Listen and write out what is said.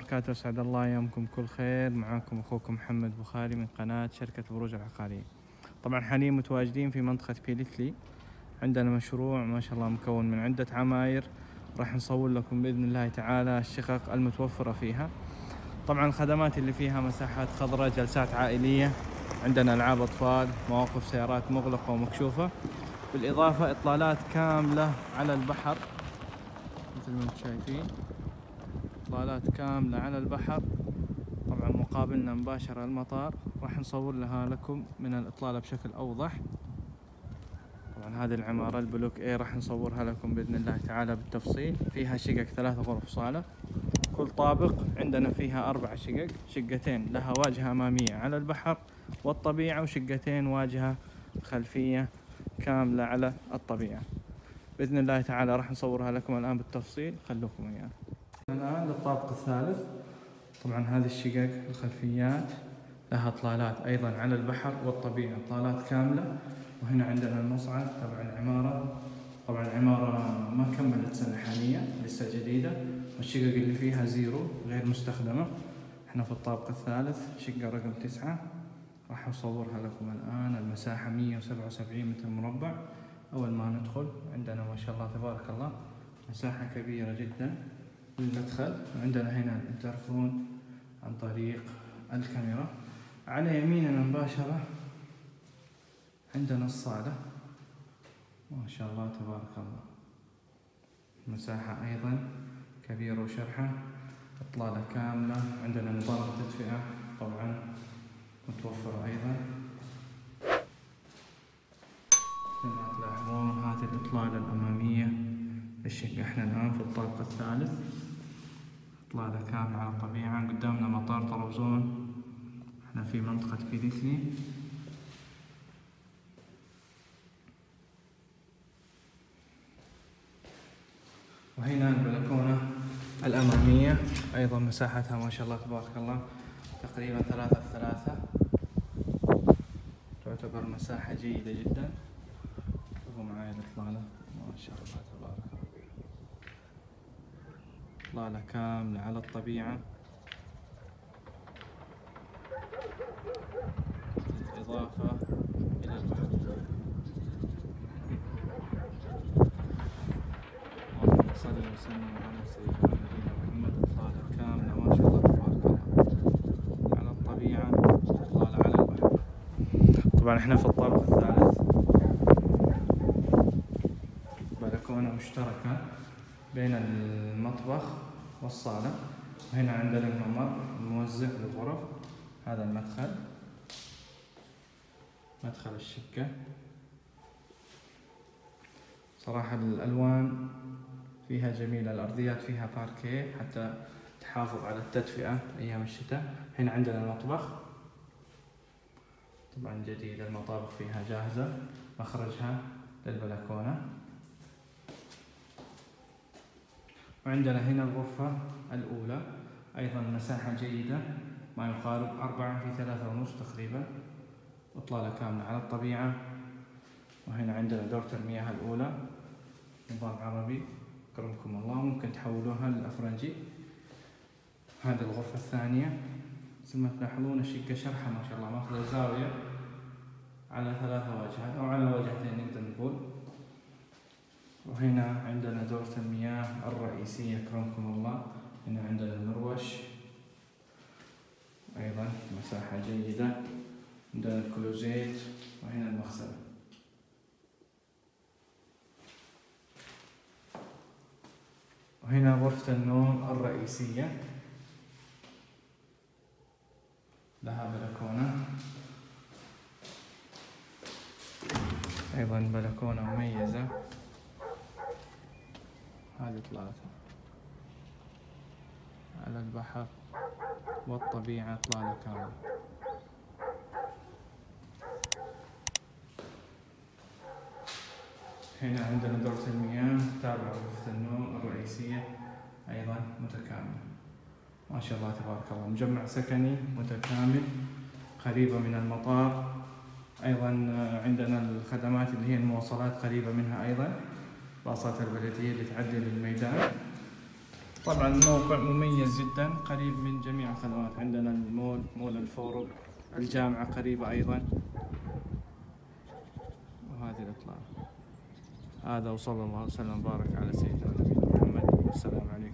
وبركاته. أسعد الله أيامكم كل خير. معاكم أخوكم محمد بخاري من قناة شركة بروج العقارية. طبعا حاليا متواجدين في منطقة بيليتلي. عندنا مشروع ما شاء الله مكون من عدة عماير، راح نصور لكم بإذن الله تعالى الشقق المتوفرة فيها. طبعا الخدمات اللي فيها مساحات خضراء، جلسات عائلية، عندنا ألعاب أطفال، مواقف سيارات مغلقة ومكشوفة، بالإضافة إطلالات كاملة على البحر مثل ما انتم شايفين، إطلالات كاملة على البحر. طبعا مقابلنا مباشرة المطار، راح نصور لها لكم من الإطلالة بشكل أوضح. طبعا هذه العمارة البلوك A راح نصورها لكم بإذن الله تعالى بالتفصيل. فيها شقق 3 غرف صالة، كل طابق عندنا فيها 4 شقق، شقتين لها واجهة أمامية على البحر والطبيعة، وشقتين واجهة خلفية كاملة على الطبيعة. بإذن الله تعالى راح نصورها لكم الآن بالتفصيل، خلوكم ويانا. الآن للطابق الثالث. طبعا هذه الشقق الخلفيات لها إطلالات أيضا على البحر والطبيعة، إطلالات كاملة. وهنا عندنا المصعد تبع العمارة. طبعا العمارة ما كملت سنة حاليا، لسه جديدة، والشقق اللي فيها زيرو غير مستخدمة. احنا في الطابق الثالث، شقة رقم 9، راح أصورها لكم الآن. المساحة 177 متر مربع. أول ما ندخل عندنا ما شاء الله تبارك الله مساحة كبيرة جدا للمدخل. وعندنا هنا الانترفون عن طريق الكاميرا. على يميننا مباشرة عندنا الصالة، ما شاء الله تبارك الله، مساحة أيضا كبيرة وشرحة، إطلالة كاملة. عندنا نظام التدفئة طبعا متوفر أيضا. كما تلاحظون هذه الإطلالة الأمامية للشقة. احنا الآن في الطابق الثالث، إطلالة كاملة على الطبيعة. قدامنا مطار طرابزون، احنا في منطقة بيليتلي. وهنا البلكونة الأمامية، أيضا مساحتها ما شاء الله تبارك الله تقريبا 3 في 3، تعتبر مساحة جيدة جدا. شوفوا معايا الإطلالة ما شاء الله تبارك الله، إطلالة كاملة على الطبيعة، بالإضافة إلى البحر. اللهم صل وسلم على سيدنا نبينا محمد. إطلالة كاملة ما شاء الله تبارك الله على الطبيعة، إطلالة على البحر. طبعا احنا في الطابق الثالث، بلكونة مشتركة بين المطبخ والصالة. وهنا عندنا الممر الموزع للغرف. هذا المدخل، مدخل الشقة. صراحة الألوان فيها جميلة، الأرضيات فيها باركيه حتى تحافظ على التدفئة أيام الشتاء. هنا عندنا المطبخ، طبعا جديد، المطابخ فيها جاهزة، مخرجها للبلكونة. وعندنا هنا الغرفة الأولى، أيضا مساحة جيدة، ما يقارب 4 في 3.5 تقريبا، إطلالة كاملة على الطبيعة. وهنا عندنا دورة المياه الأولى، نظام عربي أكرمكم الله، ممكن تحولوها للأفرنجي. هذه الغرفة الثانية، مثل ما تلاحظون الشقة شرحة ما شاء الله، ماخذة زاوية على 3 واجهات أو على واجهتين نقدر نقول. وهنا عندنا دورة المياه الرئيسية أكرمكم الله. هنا عندنا المروش، أيضا مساحة جيدة. عندنا الكلوزيت، وهنا المغسلة. وهنا غرفة النوم الرئيسية، لها بلكونة، أيضا بلكونة مميزة. هذه 3 على البحر والطبيعة، إطلالة كاملة. هنا عندنا دورة المياه تابعة غرفة النوم الرئيسية، أيضا متكاملة ما شاء الله تبارك الله. مجمع سكني متكامل، قريبة من المطار. أيضا عندنا الخدمات اللي هي المواصلات قريبة منها، أيضا باصات البلدية اللي تعدي للميدان. طبعا الموقع مميز جدا، قريب من جميع الخدمات، عندنا المول، مول الفورو، الجامعة قريبة أيضا. وهذه الإطلالة. هذا وصلى الله وسلم وبارك على سيدنا ونبينا محمد، والسلام عليكم.